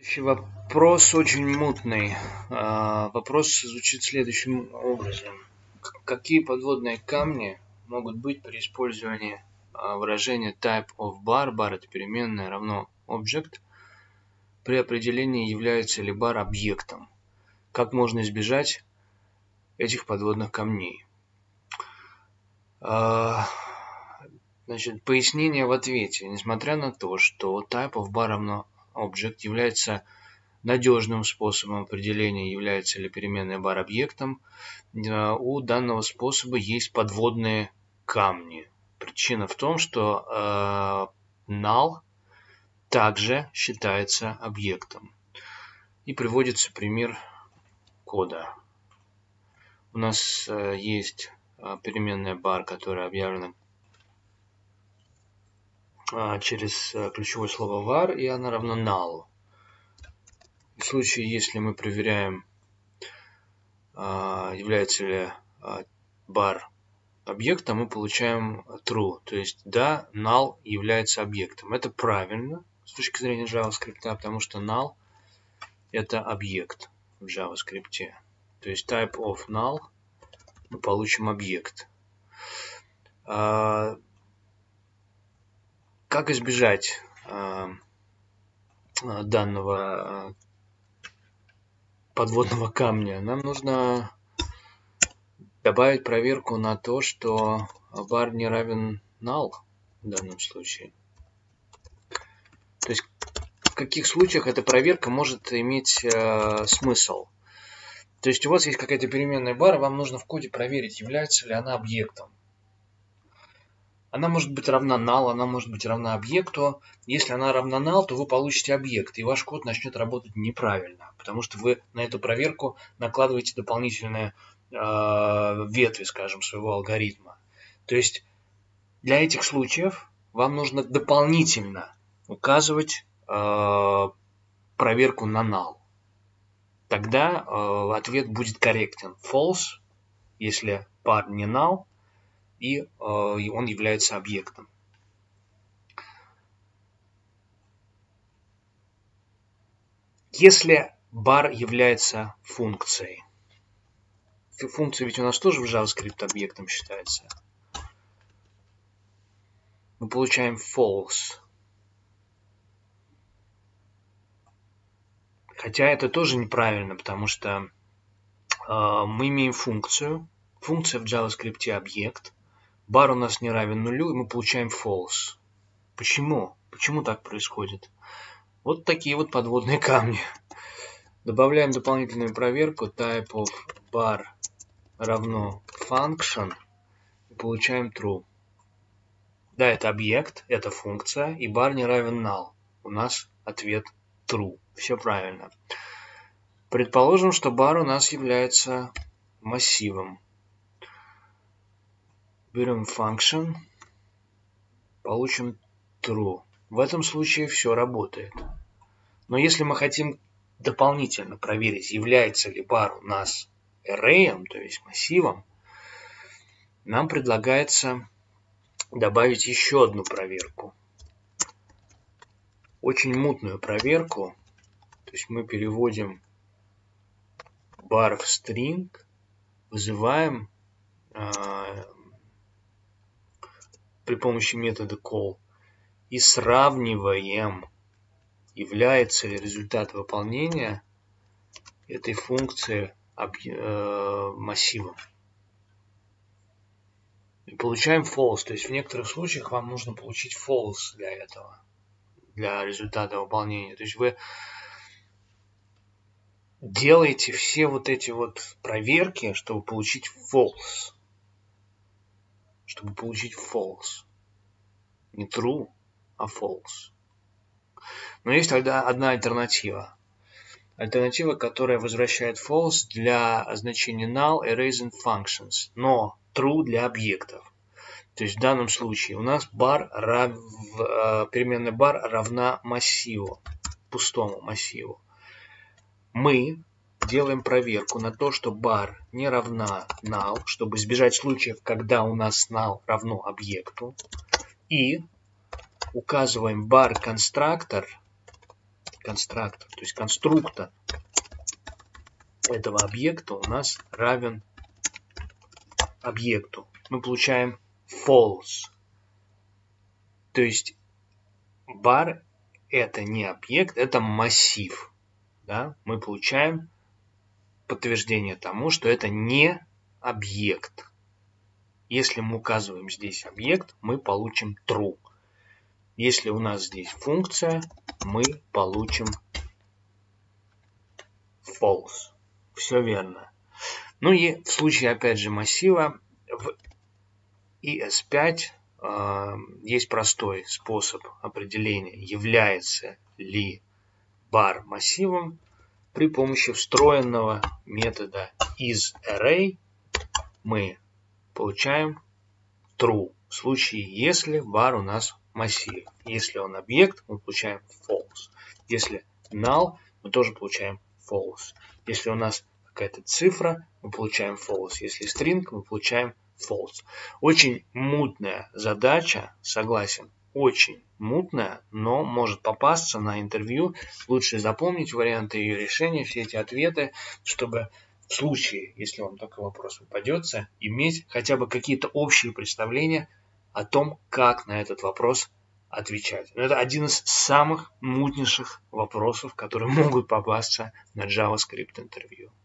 Следующий вопрос очень мутный. Вопрос звучит следующим образом. Какие подводные камни могут быть при использовании выражения type of bar, bar это переменная, равно object, при определении, является ли бар объектом? Как можно избежать этих подводных камней? Значит, пояснение в ответе. Несмотря на то, что type of bar равно object является надежным способом определения, является ли переменная бар объектом, у данного способа есть подводные камни. Причина в том, что null также считается объектом. И приводится пример кода. У нас есть переменная бар, которая объявлена через ключевое слово var, и она равна null. В случае, если мы проверяем, является ли бар объектом, мы получаем true. То есть, да, null является объектом. Это правильно с точки зрения JavaScript, потому что null это объект в JavaScript. То есть, type of null мы получим объект. Как избежать данного подводного камня? Нам нужно добавить проверку на то, что var не равен null в данном случае. То есть в каких случаях эта проверка может иметь смысл? То есть у вас есть какая-то переменная бар, вам нужно в коде проверить, является ли она объектом. Она может быть равна null, она может быть равна объекту. Если она равна null, то вы получите объект, и ваш код начнет работать неправильно, потому что вы на эту проверку накладываете дополнительные ветви, скажем, своего алгоритма. То есть для этих случаев вам нужно дополнительно указывать проверку на null. Тогда ответ будет корректен. False, если бар не null, и он является объектом. Если бар является функцией, функция ведь у нас тоже в JavaScript объектом считается, мы получаем false. Хотя это тоже неправильно, потому что мы имеем функцию. Функция в JavaScript объект. Бар у нас не равен нулю, и мы получаем false. Почему? Почему так происходит? Вот такие вот подводные камни. Добавляем дополнительную проверку type of bar равно function и получаем true. Да, это объект, это функция, и бар не равен null. У нас ответ true. Все правильно. Предположим, что бар у нас является массивом. Берем function, получим true. В этом случае все работает. Но если мы хотим дополнительно проверить, является ли бар у нас array, то есть массивом, нам предлагается добавить еще одну проверку. Очень мутную проверку. То есть мы переводим бар в string, вызываем при помощи метода call и сравниваем, является ли результат выполнения этой функции массивом. И получаем false. То есть в некоторых случаях вам нужно получить false для этого, для результата выполнения. То есть вы делаете все вот эти вот проверки, чтобы получить false. Чтобы получить false. Не true, а false. Но есть тогда одна альтернатива. Альтернатива, которая возвращает false для значения null, arrays and functions, но true для объектов. То есть в данном случае у нас переменная бар равна массиву, пустому массиву. Мы делаем проверку на то, что бар не равна null, чтобы избежать случаев, когда у нас null равно объекту. И указываем бар конструктор конструктор. То есть конструктор этого объекта у нас равен объекту. Мы получаем false. То есть бар это не объект, это массив. Да? Мы получаем подтверждение тому, что это не объект. Если мы указываем здесь объект, мы получим true. Если у нас здесь функция, мы получим false. Все верно. Ну и в случае, опять же, массива, в ES5 есть простой способ определения, является ли бар массивом при помощи встроенного метода isArray. Мы получаем true в случае, если бар у нас массив. Если он объект, мы получаем false. Если null, мы тоже получаем false. Если у нас какая-то цифра, мы получаем false. Если string, мы получаем false. Очень мутная задача, согласен, очень мутная, но может попасться на интервью. Лучше запомнить варианты ее решения, все эти ответы, чтобы в случае, если вам такой вопрос попадется, иметь хотя бы какие-то общие представления о том, как на этот вопрос отвечать. Но это один из самых мутнейших вопросов, которые могут попасться на JavaScript интервью.